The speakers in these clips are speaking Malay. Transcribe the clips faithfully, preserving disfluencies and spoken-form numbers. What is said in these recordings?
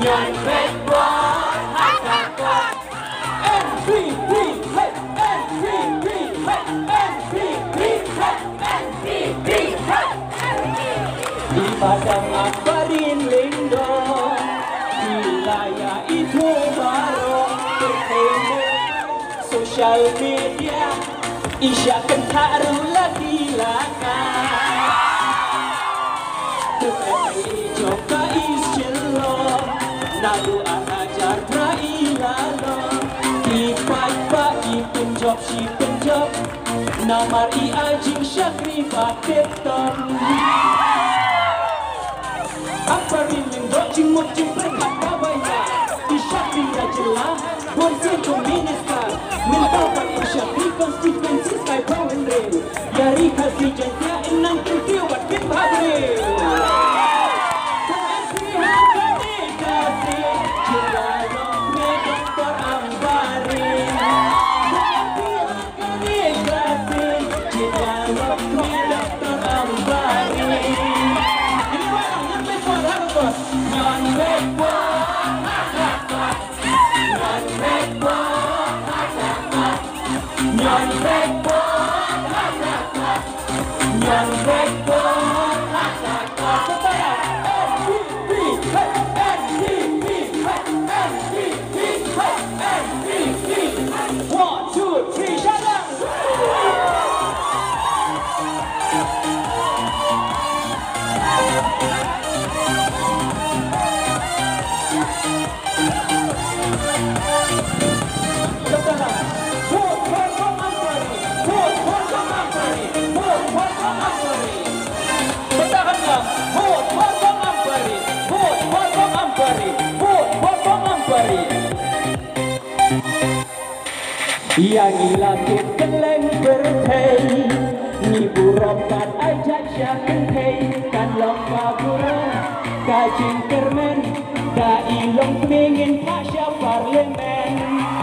Nyon Redboard Hakakak M V P hey M V P hey M V P hey M V P hey di padang Akbarin Lindung wilayah itu baru bertemu sosial media isyakan taruh lagi lakan Joka isjelong Nalu anajar prailalo Ipai-pai ipenjok si penjok Namar i anjing syakri paketom Akbarin lindok jingmuk jingprek kabainya Isyakri rajelah Bonsin komunista Mentaukan isyakri konstituensi sky power rail Yari kasih jentia enam kintiu buat kim habril Yang ilakit keleng berhei Ni burokat ajak syakin hei Kan lomba burung Kajing kermen Da ilong kemingin pasya parlemen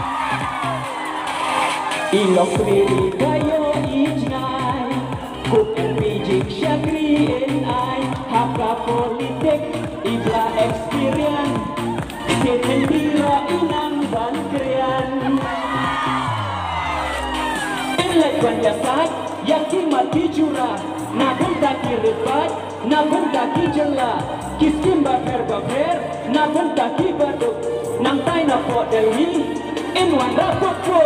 Ilong kemiri kayo ijnai Kuk en bijik syakri en ai Haka politik Ibla experience Keten bila inang bangkrian Lekwan jasad yang mati curah Nabun taki rebat, nabun taki jelah Kiskim baper baper, nabun taki baduk Nang tay na po Delhi, inwan rapot po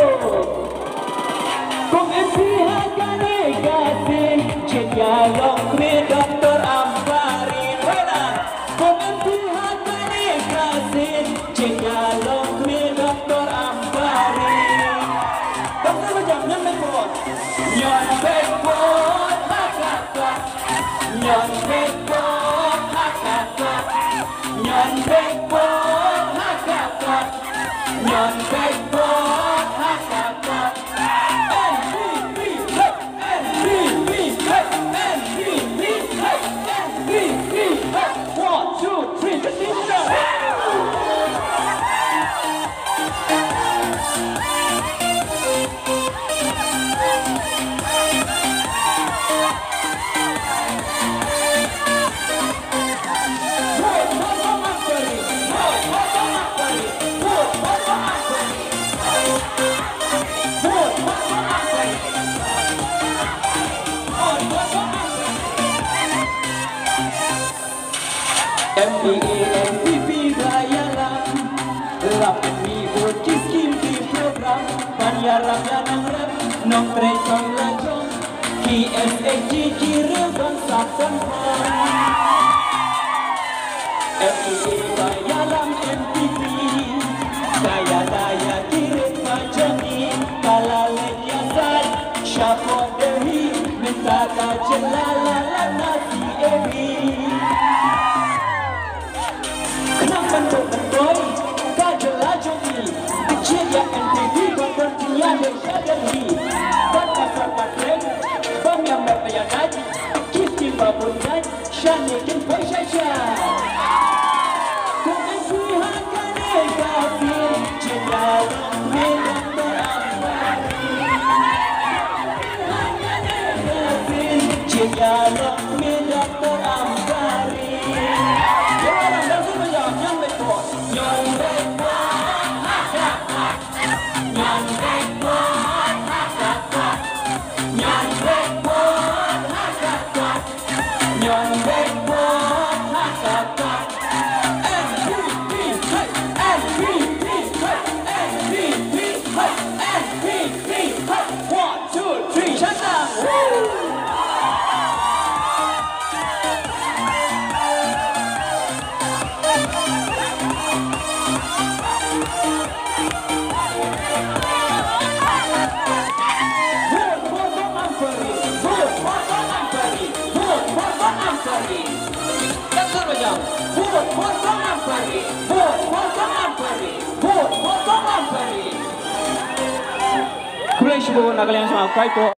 Kung M P hakane gasin Jenyalong me Doktor Ambarin Kung M P hakane gasin Jenyalong me Doktor Ambarin Doktor macam nyaman po Nyon Redboard Hakakak Nyon Redboard Hakakak Nyon Redboard Hakakak Nyon Redboard Hakakak M V P hey M V P hey M V P hey M V P hey one two three Indonesia M P A M P P bayaran Rapid ribut kiskim di program Panyaram yanang rap Nong trekong lajong Ki S A G kira bangsa tempat M P A bayaran M P P Daya-daya kirim majami Kalalet yasad Syafot dehi Minta kajelalalan nasi ebi Bentuk-bentuk kajal ajomi Kecil ya N T V Berpertinya dan syadari Dan pasar patrek Bang yang berbayar haji Kisti babun dan Syanikin Paisyasya Kung entuhan kane gafir Jendalang Medan Berambari Entuhan kane gafir Jendalang Medan Berambari vote kosong Amperi, vote kosong Amperi, vote kosong Amperi. Kulai sibo nagalang sama kai ko.